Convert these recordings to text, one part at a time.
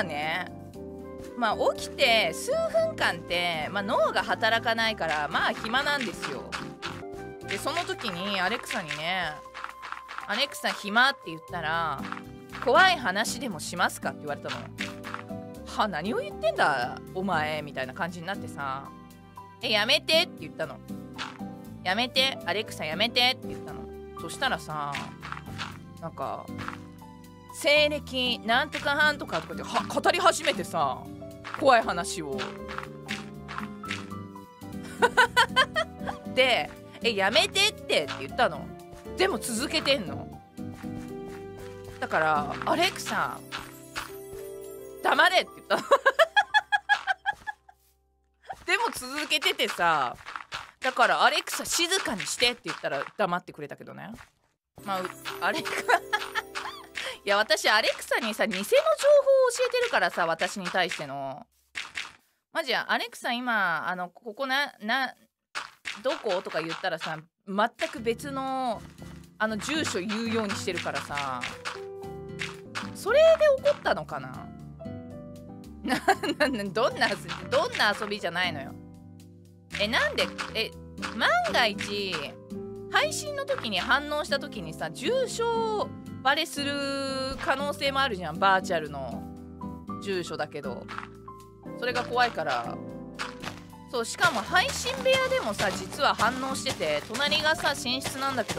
朝ね、まあ起きて数分間って、まあ、脳が働かないからまあ暇なんですよ。でその時にアレクサにね「アレクサ暇?」って言ったら「怖い話でもしますか?」って言われたの。は、何を言ってんだお前みたいな感じになってさ「やめて」って言ったの。やめてアレクサやめてって言ったの。そしたらさ、なんか西暦なんとかはんとかとかって語り始めてさ、怖い話をでやめてって言ったの。でも続けてんの。だからアレクサ黙れって言ったのでも続けててさ、だからアレクサ静かにしてって言ったら黙ってくれたけどね。まあいや私アレクサにさ偽の情報を教えてるからさ、私に対しての。マジアレクサ今ここどことか言ったらさ、全く別の住所言うようにしてるからさ、それで怒ったのかなどんな遊びじゃないのよ。なんで万が一配信の時に反応した時にさ、住所バレする可能性もあるじゃん。バーチャルの住所だけど、それが怖いから。そう、しかも配信部屋でもさ実は反応してて、隣がさ寝室なんだけど、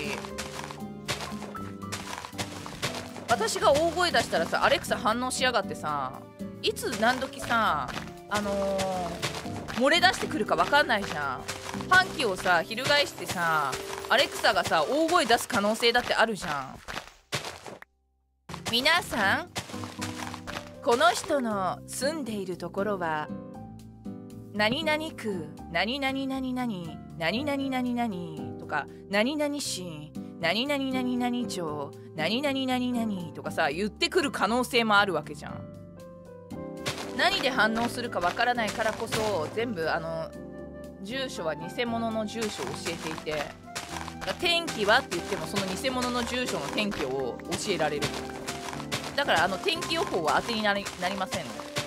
私が大声出したらさアレクサ反応しやがってさ、いつ何時さ漏れ出してくるか分かんないじゃん。ファンキをさ翻してさアレクサがさ大声出す可能性だってあるじゃん。皆さん、この人の住んでいるところは何々区何々何々何々何々とか、何々市何々何々町何々何々とかさ言ってくる可能性もあるわけじゃん。何で反応するかわからないからこそ、全部住所は偽物の住所を教えていて、天気はって言ってもその偽物の住所の天気を教えられる。だから天気予報は当てになりません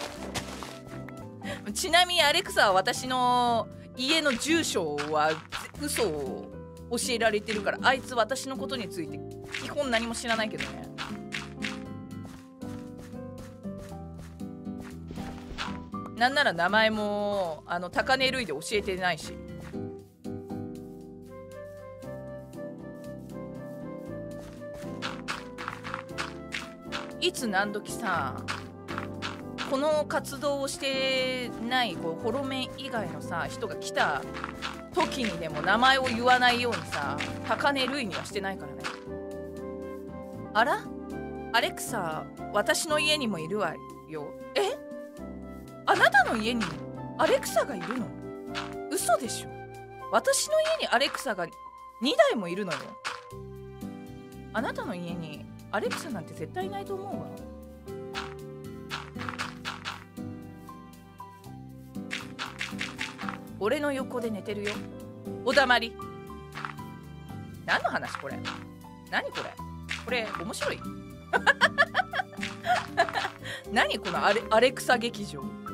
の。ちなみにアレクサは私の家の住所は嘘を教えられてるから、あいつ私のことについて基本何も知らないけどね。なんなら名前も高値類で教えてないし。いつ何時さこの活動をしてないホロメン以外のさ人が来た時にでも名前を言わないようにさ高値類にはしてないからね。あらアレクサ、私の家にもいるわよ。あなたの家にアレクサがいるの？嘘でしょ。私の家にアレクサが2台もいるのよ。あなたの家にアレクサなんて絶対いないと思うわ。俺の横で寝てるよ。おだまり。何の話これ？何これ？これ面白い何このアレクサ劇場。